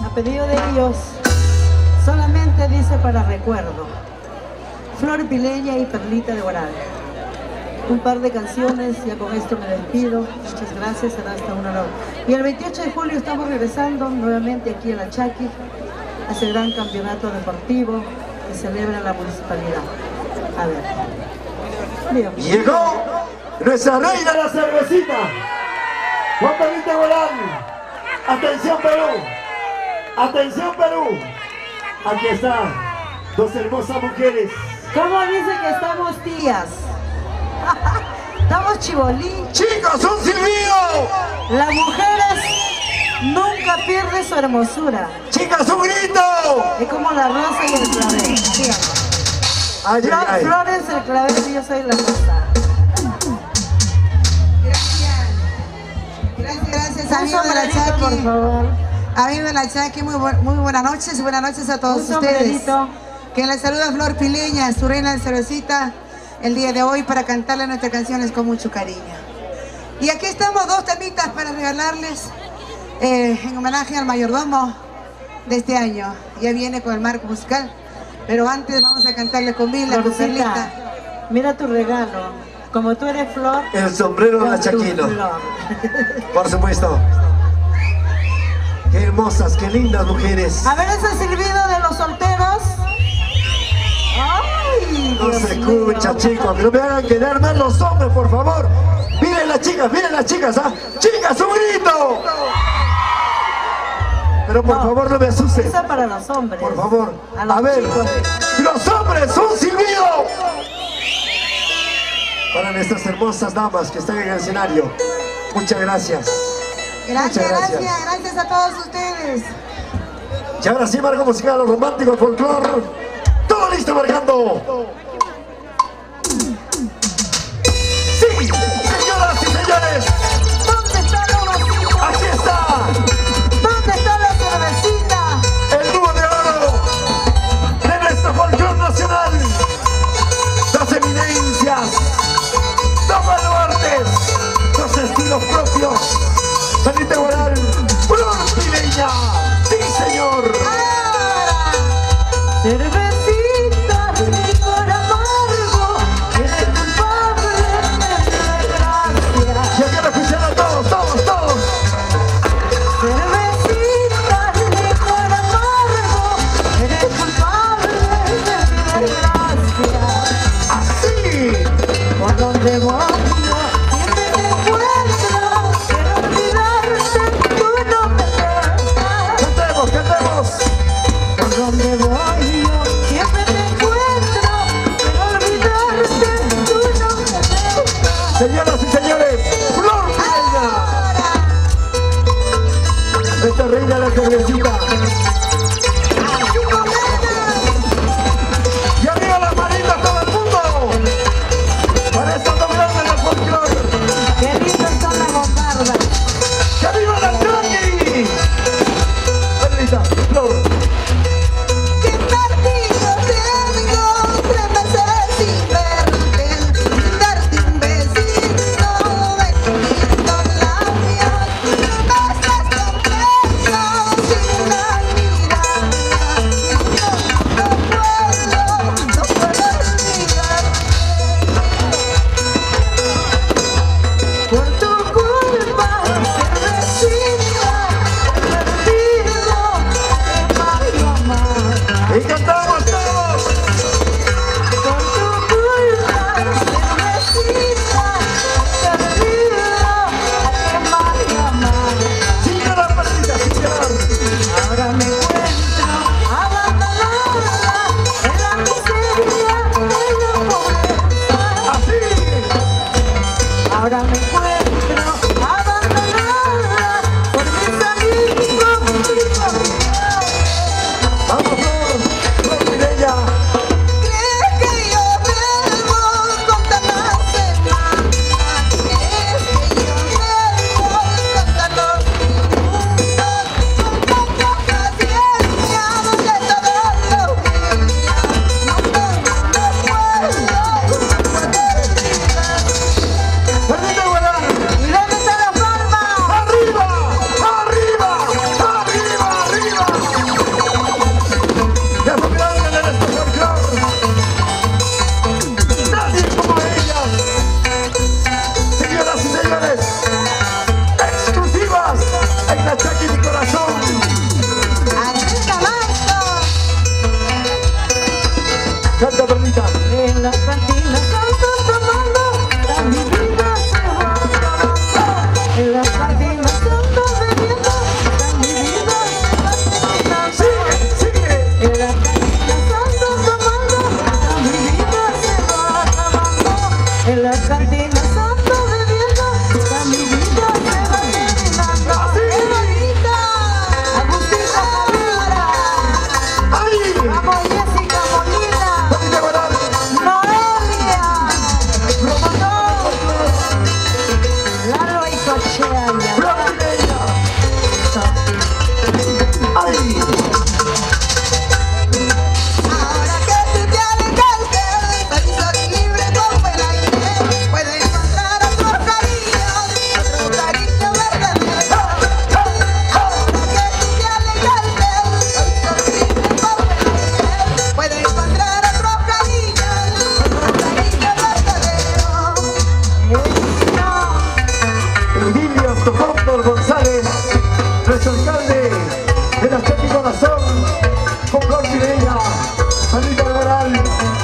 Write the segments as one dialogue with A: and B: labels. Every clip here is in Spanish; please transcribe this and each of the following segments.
A: A pedido de ellos, solamente dice para recuerdo. Flor Pileña y Perlita de Guaral. Un par de canciones, ya con esto me despido. Muchas gracias, será hasta una hora. Y el 28 de julio estamos regresando nuevamente aquí a La Chaki, a ese gran campeonato deportivo que celebra la municipalidad. A ver. Dígame.
B: Llegó nuestra reina de la cervecita, Juan Perlita Guaral. Atención Perú, atención Perú. Aquí están dos hermosas mujeres.
A: ¿Cómo dice que estamos tías? Estamos chibolín.
B: Chicos, un silbido.
A: Las mujeres nunca pierden su hermosura.
B: Chicas, un grito.
A: Es como la rosa y el clavel. Dígame.
B: Ay, ay, ay.
A: Flores, el clavel y yo soy la rosa.
C: Gracias, amigo de La Chaki.
A: Por favor.
C: Amigo de La Chaki, muy buenas noches a todos ustedes. Que les saluda Flor Pileña, su reina de cervecita, el día de hoy para cantarle nuestras canciones con mucho cariño. Y aquí estamos, dos temitas para regalarles en homenaje al mayordomo de este año. Ya viene con el marco musical, pero antes vamos a cantarle con Mila, con Perlita.
A: Mira tu regalo. Como tú eres Flor,
B: El sombrero
A: con tu
B: lachaquino.
A: flor.
B: Por supuesto. Qué hermosas, qué lindas mujeres.
A: A ver ese silbido de los solteros. ¡Ay!
B: No
A: Dios
B: se
A: mío.
B: escucha, chicos. No me hagan quedar mal los hombres, por favor. Miren las chicas, ¿ah? ¡Chicas, un grito! Pero por favor no me asusten.
A: Eso es para los hombres.
B: Por favor.
A: los
B: A ver,
A: chicos.
B: los hombres, un silbido. Para nuestras hermosas damas que están en el escenario. Muchas gracias.
C: Gracias,
B: Muchas gracias.
C: gracias a todos ustedes.
B: Y ahora sí, marco musical, romántico, folclor. Todo listo, marcando. Sí, señoras y señores.
A: ¿Dónde está la vasija?
B: Aquí está
A: ¿Dónde está la cervecita?
B: el dúo de oro de nuestro folclor nacional. Dos eminencias, dos baluartes, dos estilos propios. Perlita Guaral, Flor Pileña. Sí, señor.
A: Cervecita, licor amargo, eres culpable de mi desgracia.
B: Y aquí lo escuchan a todos.
A: Cervecita, licor amargo, eres culpable de mi desgracia.
B: Así.
A: Por donde voy yo, siempre te encuentro, quiero olvidarte, tú no me dejas.
B: Cantemos.
A: Por donde voy yo, siempre te encuentro, quiero olvidarte, tú no me dejas.
B: Señoras y señores, Flor Pileña. Nuestra reina de la cervecita. Y arriba las manitas todo el mundo. Para estos dos grandes del folclor.
A: Qué lindas son las bombardas.
B: ¡Que arriba la Chaki! Perlita, Flor.
C: ¿Qué partido tengo 3 meses sin verte? Sin darte un besito, beso labios. Me estás contento sin una mirada.
B: alcalde de la Chaki Corazón, con Flor Pileña, Perlita de Moral.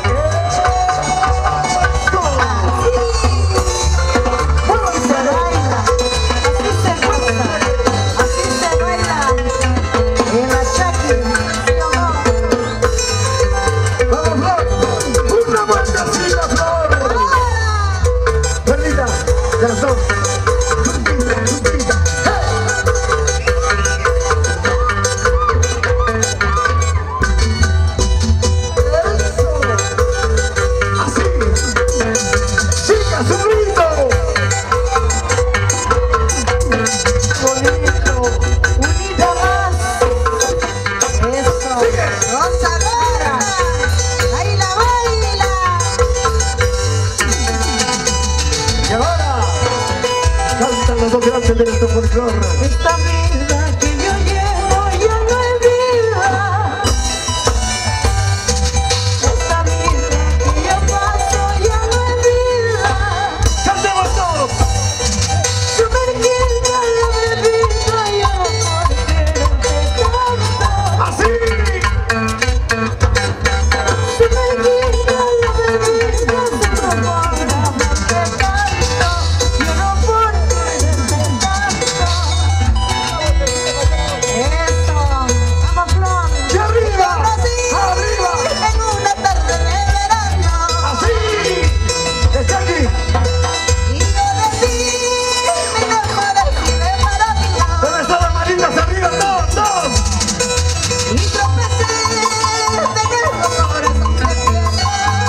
B: De nuestro folclore.
A: Esta vida que yo llevo ya no es vida. Esta vida que yo paso ya no es vida.
B: ¡Cantemos todos!
A: Sumergida en la bebida y amor quererte tanto.
B: ¡Así!
A: Sumergida en la bebida se propone amarte tanto. Yo no puedo quererte tanto. Eso, vamos Flor.
B: ¡Y arriba! ¡Arriba!
C: En una tarde de verano.
B: ¡Así! ¡Está aquí!
C: Y yo de ti me enamoré así de maravilla.
B: ¿Dónde están las manitas arriba? ¡Dos!
C: Y tropecé en el corazón de piedra.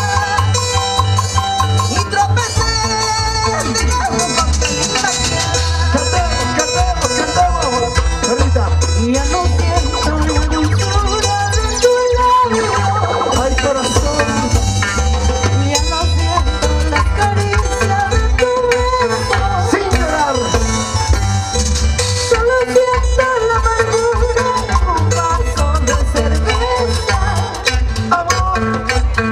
C: Y tropecé en el corazón de libertad.
B: ¡Cantemos! Perlita.
A: Ya no siento la dulzura de tu labio.
B: ¡Ay, corazón!
A: Ya no siento la caricia de tu beso.
B: ¡Sin llorar!
A: Solo siento la amargura de un vaso de cerveza.
B: ¡Amor!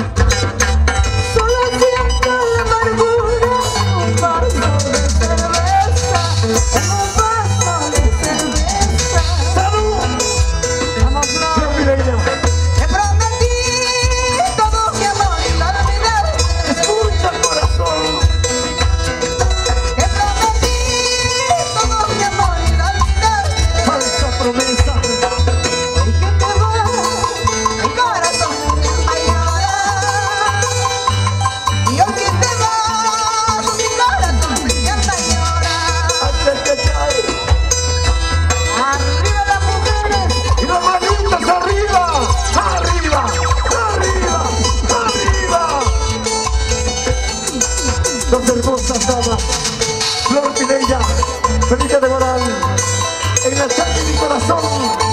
A: Solo siento la amargura de un vaso de cerveza. En un vaso de cerveza.
B: ¡Salud!
A: Vamos, Flor.
B: Flor Pileña.
C: Te prometí todo mi amor y no olvidar.
B: ¡Escucha, corazón!
C: Te prometí todo mi amor y no olvidar.
B: ¡Falsa promesa!
A: Hoy que te vas,
C: Mi corazón a llorar. Y hoy que te vas, mi corazón me llama a llorar.
B: ¡Antes que cae!
A: arriba las mujeres.
B: ¡Y las manitas arriba! ¡Arriba! ¡Arriba! ¡Arriba! Dos hermosas damas, Flor Pileña, Perlita de Moral, en la Chaki mi corazón.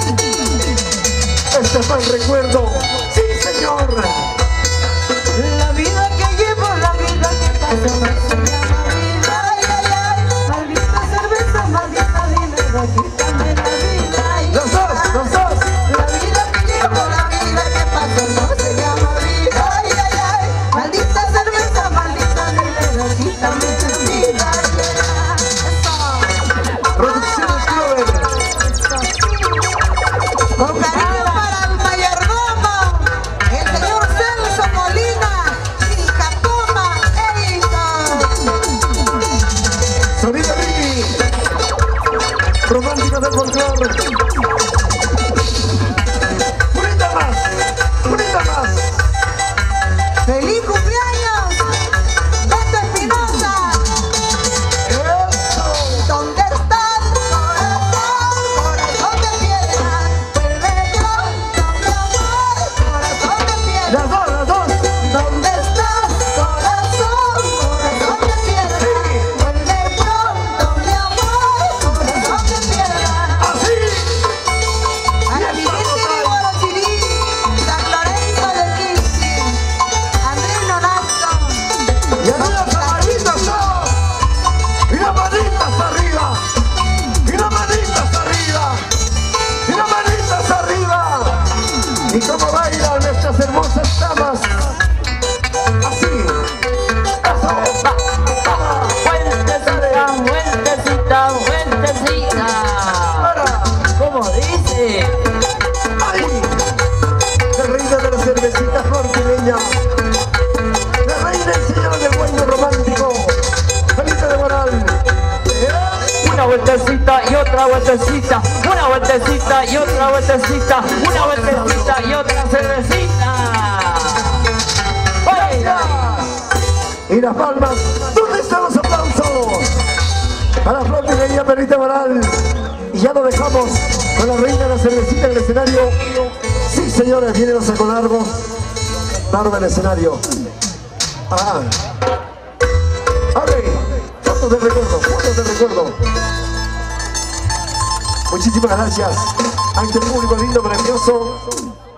B: Este fue el recuerdo. ¡Sí, señor!
A: La vida que llevo, la vida que paso, no se llama vida.
C: Ay, ay, ay.
A: Maldita cerveza, maldita dinero, quítame la vida. Ay,
B: ¡Los dos!
C: La vida que llevo, la vida que paso, no se llama vida. Ay, ay, ay.
A: maldita cerveza, maldita dinero, quítame tu vida.
B: Producciones Clover.
C: Con cariño para el mayordomo.
D: Dice.
B: ¡Ay! La reina de la cervecita, Flor Pileña. La reina y señora del bueno romántico, Perlita de Guaral.
D: Una vueltecita y otra vueltecita, una vueltecita y otra vueltecita, una vueltecita y otra cervecita. ¡Oiga!
B: Y las palmas, ¿dónde están los aplausos? Para Flor Pileña, Perlita de Guaral. Y ya lo dejamos con la reina de la cervecita en el escenario. Sí, señores, vienen los sacos largos. Largo el escenario. Ah. ¡Abre! Fotos de recuerdo, fotos de recuerdo. Muchísimas gracias a este público lindo, precioso.